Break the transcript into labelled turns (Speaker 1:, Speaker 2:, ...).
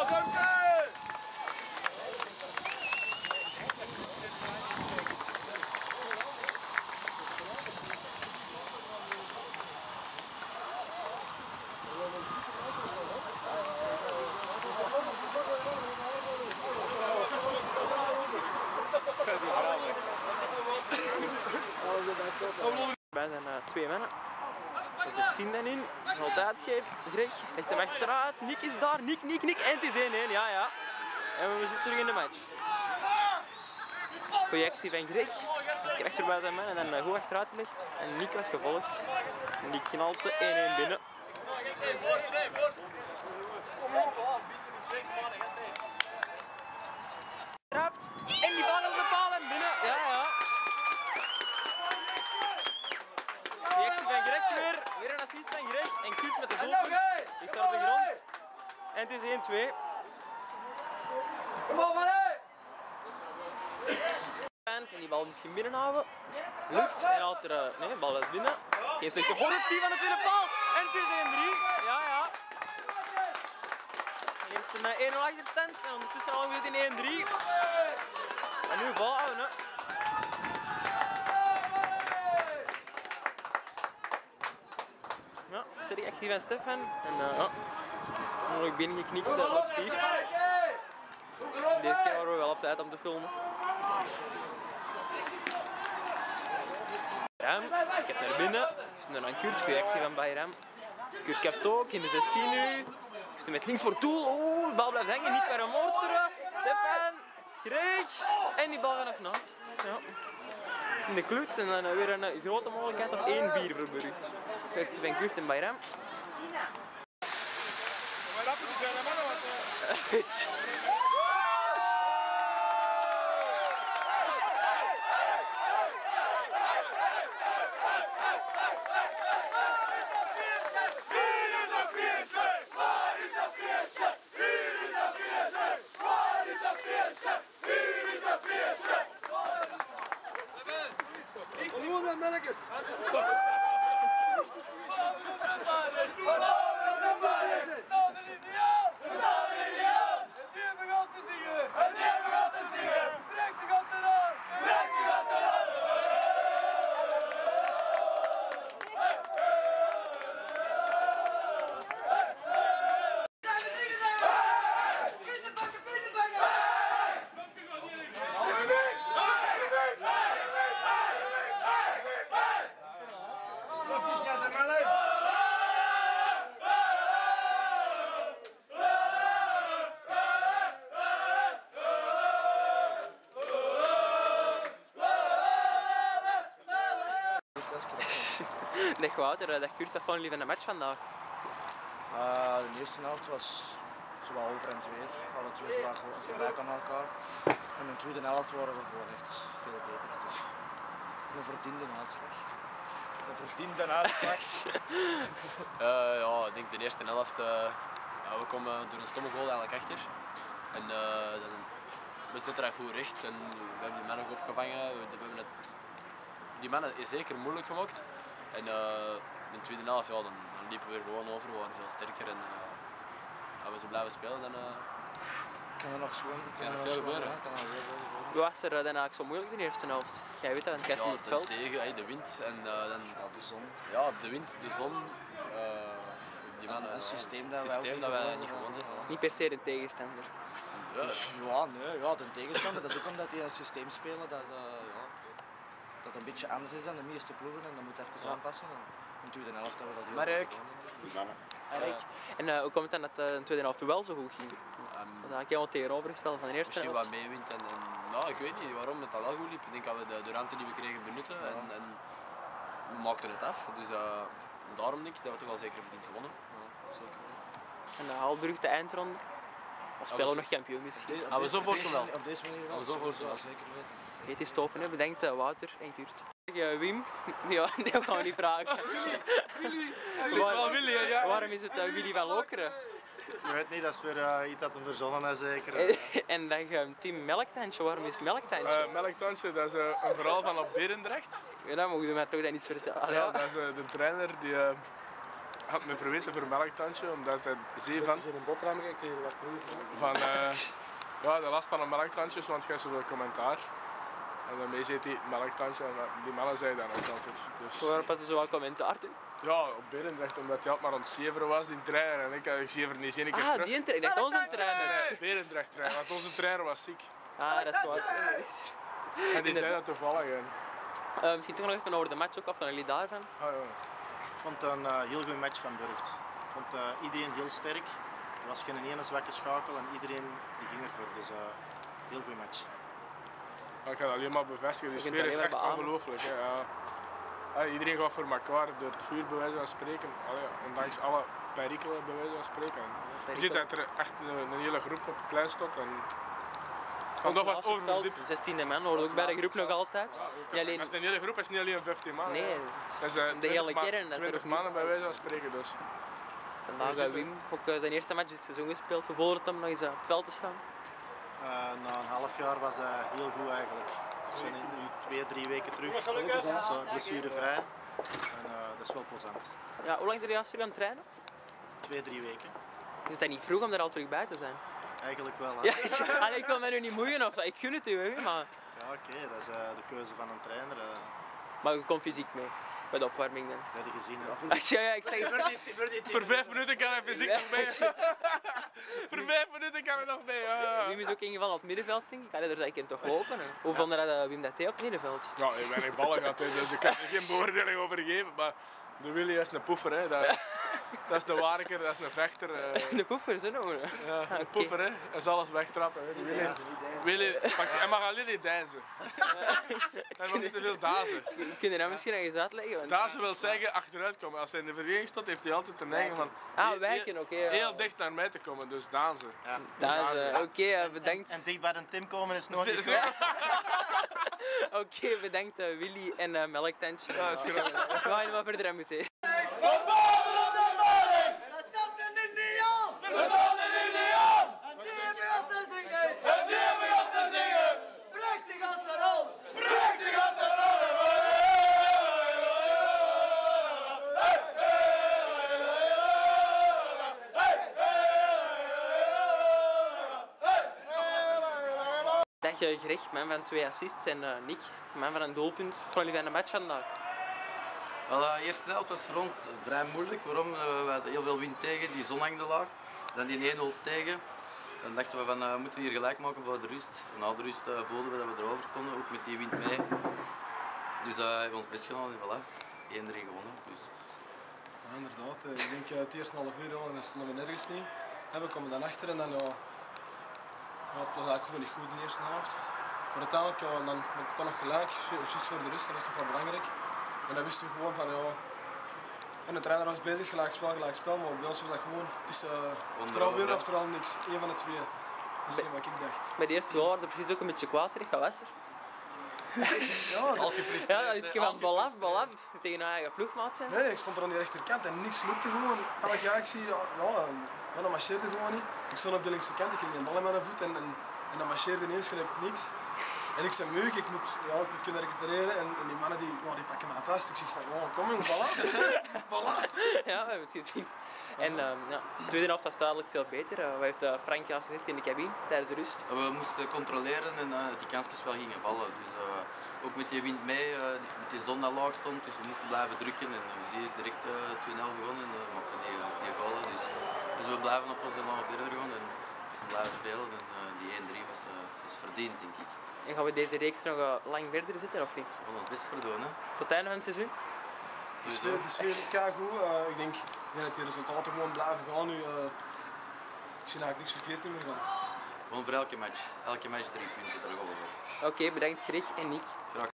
Speaker 1: Wij zijn twee mannen. Er is 10 in. Altijd Greg. Legt hem achteruit. Nick is daar. Nick. En het is 1-1. Ja. En we zitten terug in de match. Goeie actie van Greg. Krijgt er bij zijn man en dan goed achteruit gelegd. En Nick was gevolgd. En die knalt de 1-1 binnen. Trapt. En die bal op de paal en binnen. Ja. Reactie van Greg weer een assist van Greg en Kurt met de zoolpunt, ligt daar op de grond en het is 1-2. Kom op man! En die bal misschien binnenhouden, lukt en haalt er, nee de bal is binnen, geen slechte voorzet van de tweede paal en het is 1-3, ja. Eerst een 1-0 achterstand en ondertussen al weer in 1-3 en nu volhouden hè. Ja, sterke actie van Stefan en nog binnengeknikt op Steve. Deze keer waren we wel op tijd om te filmen. Bayram, ik heb naar binnen. Ik dan aan Kurt, goede actie van Bayram. Kurt kapt ook in de 16 nu. Heeft hem met links voor doel. Oeh, de bal blijft hangen, niet meer motoren. Stefan, Greg en die bal gaat nog naast. Ja. In de kluts en dan weer een grote mogelijkheid op 1-4 voor Burgt. Kijk, van Kurt en Bayram. Dag Wouter, dag Kurt, wat vonden jullie van de match vandaag?
Speaker 2: De eerste helft was zowel over en weer. Alle twee lagen gelijk aan elkaar. En in de tweede helft waren we gewoon echt veel beter. Dus een verdiende uitslag.
Speaker 3: Ja, ik denk de eerste helft. We komen door een stomme goal eigenlijk achter. En we zitten daar goed recht en we hebben die mannen goed opgevangen. We hebben die mannen is zeker moeilijk gemaakt. En in de tweede helft ja, dan liepen we er gewoon over, we waren veel sterker en als we zo blijven spelen dan
Speaker 2: kan er nog
Speaker 3: kan er veel gebeuren.
Speaker 1: Hoe was er dan eigenlijk zo moeilijk in de eerste helft? Jij weet dat, want jij zit in het veld.
Speaker 3: De wind en dan
Speaker 2: de zon.
Speaker 3: Ja, de wind, de zon. Die mannen,
Speaker 2: een systeem dat
Speaker 3: wij niet gewoon zijn.
Speaker 1: Niet per se de tegenstander.
Speaker 2: Ja, de tegenstander, dat is ook omdat die een systeem spelen dat een beetje anders is dan de meeste ploegen en dat moet even aanpassen. In de tweede helft hebben we dat heel
Speaker 3: Mark.
Speaker 1: En hoe komt het dan dat de tweede helft wel zo goed ging? Dat is eigenlijk helemaal tegenovergesteld van de eerste
Speaker 3: misschien
Speaker 1: helft.
Speaker 3: wat meewint en nou, ik weet niet waarom het al wel goed liep. Ik denk dat we de ruimte die we kregen benutten en we maakten het af. Dus daarom denk ik dat we toch wel zeker verdiend gewonnen. Ja, zeker weten.
Speaker 1: En Haalbrug, de eindronde. We spelen nog kampioen misschien.
Speaker 3: We zo voorkomen wel.
Speaker 2: Op deze manier wel.
Speaker 3: We zo voorkomen
Speaker 2: zeker weten.
Speaker 1: Het is stoppen, hè. Bedankt Wouter en Kurt. Wim? Ja, die gaan we niet vragen. Waarom is het Willy van Lokeren?
Speaker 4: Ik weet niet, dat is weer iets dat een verzonnen is zeker.
Speaker 1: En dan Tim Melktandje, waarom is het Melktandje?
Speaker 4: Melktandje, dat is een verhaal van op Berendrecht.
Speaker 1: Ja, dat mogen we mij toch dan iets vertellen.
Speaker 4: Ja, dat is de trainer die
Speaker 5: had me verweten voor een melktandje, omdat hij zei van ja, de last van een melktandje, want je hebt zoveel commentaar. En daarmee zit hij melktandje en die mannen zeiden dan ook altijd. Dus,
Speaker 1: Waarop had je zo wat commentaar toen?
Speaker 5: ja, op Berendrecht, omdat hij altijd maar aan het zeveren was, die trainer. En ik zever niet zin, ik keer
Speaker 1: Ah,
Speaker 5: terug.
Speaker 1: die trainer. Ik dacht onze trainer.
Speaker 5: Nee, Berendrecht trainer, want onze trainer was ziek.
Speaker 1: Ah, dat is wat.
Speaker 5: En die zei dat toevallig. En,
Speaker 1: Misschien toch nog even over de match ook, of van jullie daarvan?
Speaker 5: ja.
Speaker 4: Ik vond het een heel goede match van Burgt. Ik vond iedereen heel sterk. Er was geen ene zwakke schakel en iedereen die ging ervoor. Dus heel goede match.
Speaker 5: Ik kan alleen maar bevestigen, de
Speaker 1: Je kunt
Speaker 5: sfeer is
Speaker 1: alleen maar
Speaker 5: echt
Speaker 1: beamen.
Speaker 5: ongelooflijk. Hè. Ja. Ja, iedereen gaat voor elkaar, door het vuur bij wijze van spreken. Allee, ondanks alle perikelen bij wijze van spreken. Je ziet dat er echt een hele groep op het plein staat. En vandaag was het oververdiept.
Speaker 1: 16e man hoort ook bij de groep nog altijd. Niet alleen,
Speaker 5: Als het een hele groep is, niet alleen 15 man.
Speaker 1: nee,
Speaker 5: Dat is
Speaker 1: de hele
Speaker 5: 20
Speaker 1: kern. dat er
Speaker 5: 20
Speaker 1: ook
Speaker 5: mannen bij wijze van spreken. Dus.
Speaker 1: vandaag Wim ook zijn eerste match dit seizoen gespeeld. Hoe voelde het hem nog eens op het veld te staan?
Speaker 4: Na een half jaar was dat heel goed eigenlijk. We zijn nu 2-3 weken terug, zo blessurevrij. En dat is wel plezant.
Speaker 1: Ja, hoe lang zijn jullie juist terug aan het trainen?
Speaker 4: 2-3 weken.
Speaker 1: Is het niet vroeg om er al terug bij te zijn?
Speaker 4: Eigenlijk wel. Hè?
Speaker 1: Ja, allee, ik wil mij nu niet moeien of ik gun het u, hè, maar,
Speaker 4: Ja, oké, dat is de keuze van een trainer.
Speaker 1: maar je komt fysiek mee bij de opwarming dan.
Speaker 4: Dat heb je gezien. Hè?
Speaker 1: Ja, ik zeg het.
Speaker 5: Voor 5 minuten kan hij fysiek nog mee. Voor 5 minuten kan hij nog mee. Ja.
Speaker 1: Wim is ook ingevallen op het middenveld, denk ik. Allee, daar kan toch lopen. Hè. Hoe vond je dat Wim dat deed op het middenveld?
Speaker 5: Ja, ik ben geen ballen gehad, dus ik kan er geen beoordeling over geven. Maar de Willy is een poefer, hè. Dat is de warker, dat is een vechter.
Speaker 1: De poefer, zo noemen.
Speaker 5: Ja, een poefer, hè. Hij zal alles wegtrappen. Hè. Die Willy, hij mag alleen niet dansen. Hij mag niet te veel dazen.
Speaker 1: Kun je dat misschien nog eens uitleggen? Want...
Speaker 5: Dazen wil zeggen achteruit komen. Als hij in de verdediging staat, heeft hij altijd de neiging van
Speaker 1: wijken, oké.
Speaker 5: heel dicht naar mij te komen, dus dansen.
Speaker 4: Ja.
Speaker 1: Dat is oké, bedankt.
Speaker 4: En dicht bij de Tim komen is nog niet
Speaker 5: Dus-
Speaker 4: goed.
Speaker 1: Oké, bedankt Willy en Melktandje.
Speaker 5: Ja, dat is goed.
Speaker 1: We gaan helemaal verder aan museum.
Speaker 6: Dat staat er niet aan! Dat staat er niet aan! En die hebben we als te zingen! En die hebben we als te zingen! Prachtig aan de rol! Prachtig aan de rol!
Speaker 1: Dag Greg, man van 2 assists en Nick, man van een doelpunt. Wat jullie van de match vandaag?
Speaker 3: Wel, de eerste helft was voor ons vrij moeilijk. Waarom? We hadden heel veel wind tegen, die zon hangde laag. Dan die 1-0 tegen. Dan dachten we van moeten we hier gelijk maken voor de rust. En na de rust voelden we dat we erover konden, ook met die wind mee. Dus we hebben ons best gedaan en voilà, 1-3 gewonnen. Dus.
Speaker 7: Ja, inderdaad. Ik denk het eerste half uur al en dan stonden we nergens niet. En we komen dan achter en dan het was eigenlijk gewoon niet goed in de eerste helft. Maar uiteindelijk dan met het dan nog gelijk, juist voor de rust, en dat is toch wel belangrijk. En dan wisten we gewoon van ja. En de trainer was bezig, gelijk spel, maar bij ons was dat gewoon, het is oftewel winnen oftewel niks. Eén van de twee. Dat is wat ik dacht.
Speaker 1: Bij de eerste goal waren we precies ook een beetje kwaad terug. Wat was er?
Speaker 3: Altijd gefrustreerd.
Speaker 1: Ja, iets van bal af tegen een eigen ploegmaat zijn.
Speaker 7: Nee, ik stond er aan die rechterkant en niks lukte gewoon. Elke jaar ik zie, dat marcheerde gewoon niet. Ik stond op de linkse kant, ik kreeg een bal in mijn voet en dat marcheerde ineens gelijk niks. En ik zei meuk, ik moet kunnen recupereren en die mannen die pakken mij vast. Ik zeg van, kom jong, bal af. Bal af.
Speaker 1: Ja, we hebben het gezien. En de tweede helft was duidelijk veel beter. Wat heeft Frank juist gezegd in de cabine tijdens de rust?
Speaker 3: We moesten controleren en die kansjes wel gingen vallen. Dus, ook met die wind mee, met die zon dat laag stond, dus we moesten blijven drukken. En je ziet direct 2-0 gewonnen en maken die goal. Dus we blijven op onze lijn verder gaan en we blijven spelen. En die 1-3 was verdiend, denk ik.
Speaker 1: En gaan we deze reeks nog lang verder zitten of niet?
Speaker 3: We gaan ons best voor doen. Hè.
Speaker 1: Tot het einde van het seizoen?
Speaker 7: De sfeer is goed. Ik denk dat die resultaten gewoon blijven gaan nu. Ik zie eigenlijk niks verkeerd in meer gaan.
Speaker 3: Gewoon voor elke match 3 punten, daar gaan we voor.
Speaker 1: Oké, bedankt Greg en Nick.
Speaker 3: Graag